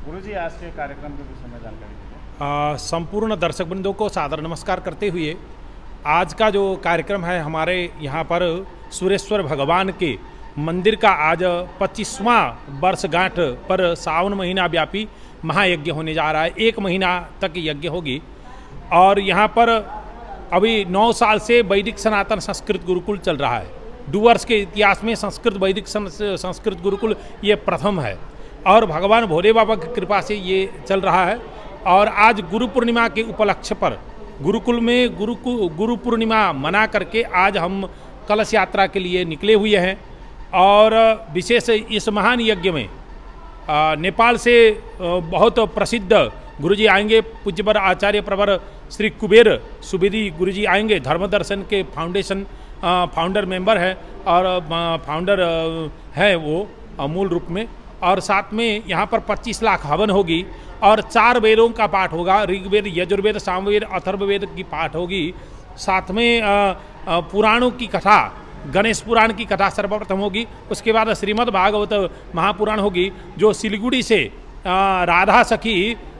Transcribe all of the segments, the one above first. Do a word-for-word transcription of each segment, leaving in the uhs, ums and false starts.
गुरुजी, आज के कार्यक्रम के विषय में जानकारी दीजिए। संपूर्ण दर्शक बंधुओं को सादर नमस्कार करते हुए आज का जो कार्यक्रम है, हमारे यहाँ पर सुरेश्वर भगवान के मंदिर का आज पच्चीसवां वर्षगांठ पर सावन महीना व्यापी महायज्ञ होने जा रहा है। एक महीना तक यज्ञ होगी और यहाँ पर अभी नौ साल से वैदिक सनातन संस्कृत गुरुकुल चल रहा है। डुवर्स के इतिहास में संस्कृत वैदिक संस्कृत गुरुकुल ये प्रथम है और भगवान भोले बाबा की कृपा से ये चल रहा है। और आज गुरु पूर्णिमा के उपलक्ष्य पर गुरुकुल में गुरु गुरु पूर्णिमा मना करके आज हम कलश यात्रा के लिए निकले हुए हैं। और विशेष इस महान यज्ञ में नेपाल से बहुत प्रसिद्ध गुरुजी आएंगे। पूज्यवर आचार्य प्रवर श्री कुबेर सुवेदी गुरुजी आएंगे। धर्म दर्शन के फाउंडेशन फाउंडर मेंबर है और फाउंडर है वो मूल रूप में। और साथ में यहाँ पर पच्चीस लाख हवन होगी और चार वेदों का पाठ होगा। ऋग्वेद, यजुर्वेद, सामवेद, अथर्ववेद की पाठ होगी। साथ में पुराणों की कथा, गणेश पुराण की कथा सर्वप्रथम होगी। उसके बाद श्रीमद् भागवत महापुराण होगी, जो सिलीगुड़ी से राधा सखी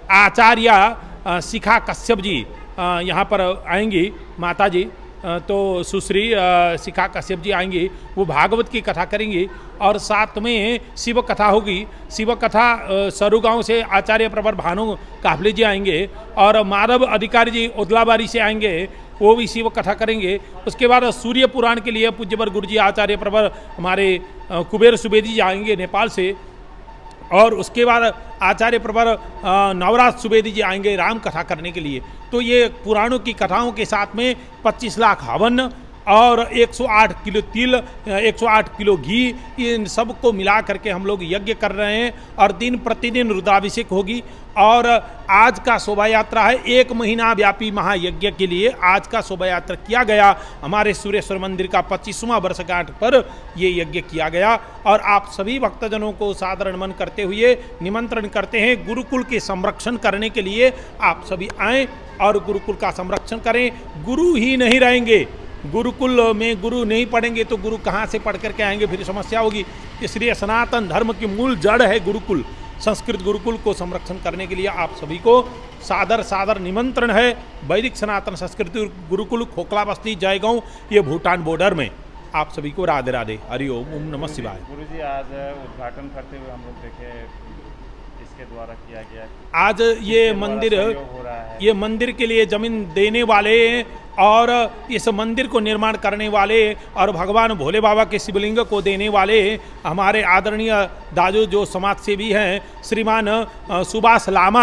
आचार्य शिखा कश्यप जी यहाँ पर आएंगी, माता जी। तो सुश्री शिखा कश्यप जी आएंगी, वो भागवत की कथा करेंगी। और साथ में शिव कथा होगी। शिव कथा सरू गांव से आचार्य प्रवर भानु काफले जी आएंगे और माधव अधिकारी जी ओदलाबारी से आएंगे, वो भी शिव कथा करेंगे। उसके बाद सूर्य पुराण के लिए पूज्यवर गुरुजी आचार्य प्रवर हमारे कुबेर सुवेदी जी आएंगे नेपाल से। और उसके बाद आचार्य प्रवर नवराज सुवेदी जी आएंगे राम कथा करने के लिए। तो ये पुराणों की कथाओं के साथ में पच्चीस लाख हवन और एक सौ आठ किलो तिल, एक सौ आठ किलो घी, इन सब को मिला करके हम लोग यज्ञ कर रहे हैं। और दिन प्रतिदिन रुद्राभिषेक होगी। और आज का शोभा यात्रा है, एक महीना व्यापी महायज्ञ के लिए आज का शोभा यात्रा किया गया। हमारे सुरेश्वर मंदिर का पच्चीसवां वर्षगांठ पर ये यज्ञ किया गया। और आप सभी भक्तजनों को सादर नमन करते हुए निमंत्रण करते हैं, गुरुकुल के संरक्षण करने के लिए आप सभी आएँ और गुरुकुल का संरक्षण करें। गुरु ही नहीं रहेंगे, गुरुकुल में गुरु नहीं पढ़ेंगे तो गुरु कहाँ से पढ़ करके आएंगे, फिर समस्या होगी। इसलिए सनातन धर्म की मूल जड़ है गुरुकुल। संस्कृत गुरुकुल को संरक्षण करने के लिए आप सभी को सादर सादर निमंत्रण है। वैदिक सनातन संस्कृत गुरुकुल खोखला बस्ती जयगांव, ये भूटान बॉर्डर में। आप सभी को राधे राधे, हरिओम, ओम नमः शिवाय। गुरुजी, आज उद्घाटन करते हुए हम लोग देखे इसके द्वारा किया गया। आज ये मंदिर ये मंदिर के लिए जमीन देने वाले और इस मंदिर को निर्माण करने वाले और भगवान भोले बाबा के शिवलिंग को देने वाले हमारे आदरणीय दाजू जो समाज सेवी हैं, श्रीमान सुभाष लामा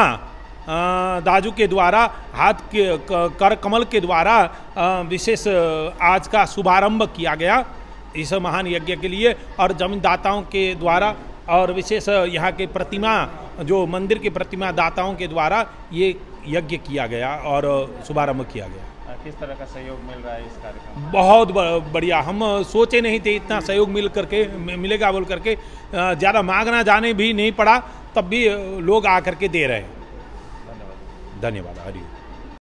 दाजू के द्वारा हाथ के कर कमल के द्वारा विशेष आज का शुभारंभ किया गया इस महान यज्ञ के लिए। और जमीनदाताओं के द्वारा और विशेष यहाँ के प्रतिमा, जो मंदिर के प्रतिमा दाताओं के द्वारा ये यज्ञ किया गया और शुभारंभ किया गया। किस तरह का सहयोग मिल रहा है इस कार्यक्रम में? बहुत बढ़िया। हम सोचे नहीं थे इतना सहयोग मिल करके मिलेगा बोल करके। ज़्यादा मांगना जाने भी नहीं पड़ा, तब भी लोग आकर के दे रहे हैं। धन्यवाद। धन्यवाद। हरि